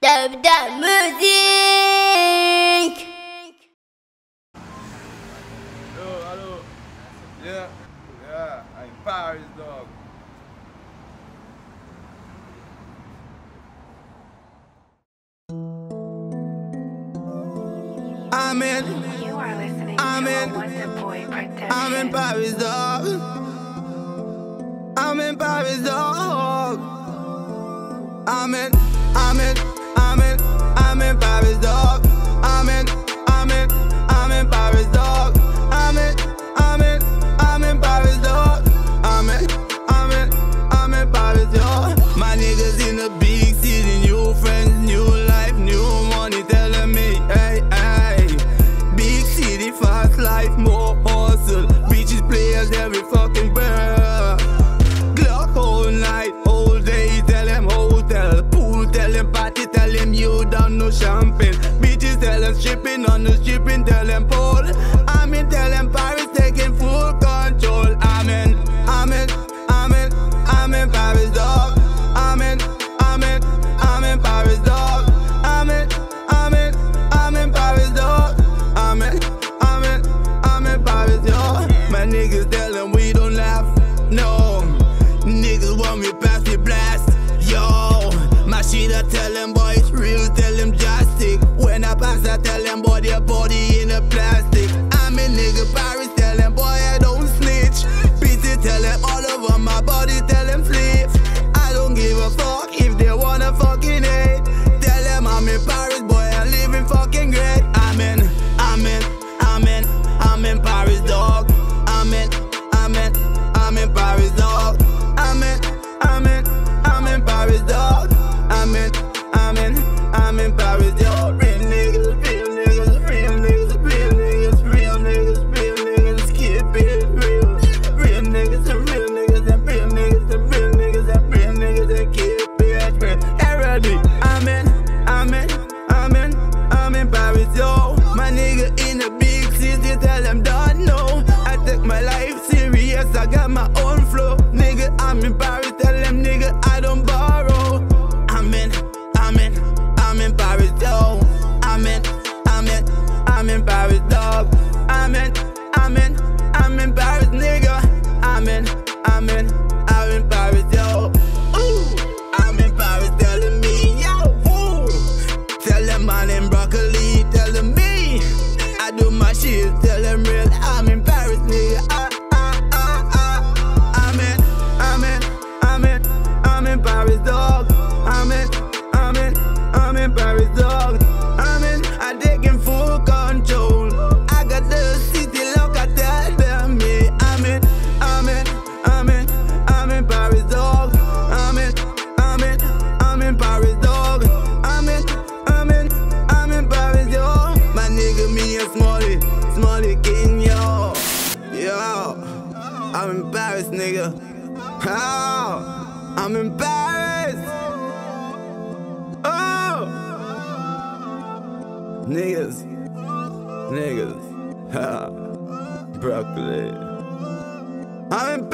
de musique. Hello. Yeah, I'm Paris, dog. I'm in Paris, dog. I'm in Paris, dog. I'm in Paris, dog. I'm in Paris, dog. I'm in Paris, dog. I'm in Paris, dog. My niggas in the big city, new friends, new life, new money, telling me, hey. Big city, fast life, more hustle. Bitches, players, every fucking bird. Glock all night, all day, tell them hotel. Pool, tell them party, tell them you don't know champagne. Bitches, tell them stripping on the stripping, tell them pole. Tell them Paris taking full control. I'm in Paris, dog. I'm in Paris, dog. I'm in Paris, dog. I'm in Paris, dog. My niggas tell them we don't laugh, no. Niggas want me pass the blast, yo. My shit I tell them boy it's real, tell them drastic. When I pass I tell them boy their body in a plastic. I'm a nigga Paris, tell them boy I don't snitch. Pity tell them all over my body, tell them sleep. I don't give a fuck if they wanna fucking hate. Tell them I'm in Paris, boy I'm living fucking great. I'm in Paris, dog. I'm in Paris, dog. I'm in Paris, dog. I'm in Paris, dog. Real niggas, keep it real. Real niggas and real niggas and real niggas and real niggas and real niggas and keep it real. R.I.D. I'm in Paris, yo. My nigga in the big city, tell them don't know. I take my life serious, I got my own flow. Nigga, I'm in Paris, tell them nigga I don't borrow. I'm in Paris, yo. I'm in Paris, dog. I'm in Paris, nigga. I'm in Paris, yo. Ooh, I'm in Paris, telling me, yo. Ooh. Tell them my name broccoli, tell them me. I do my shit, tell them real. I'm in Paris, nigga. I'm in Paris, dog. I'm in Paris, dog. I'm taking full control. I got the city lock, I tell them me. I'm in Paris, dog. I'm in Paris, dog. I'm in Paris, yo. My nigga me and Smalley King, yo. I'm in Paris, nigga. I'm in Paris. Oh, niggas, broccoli. I'm in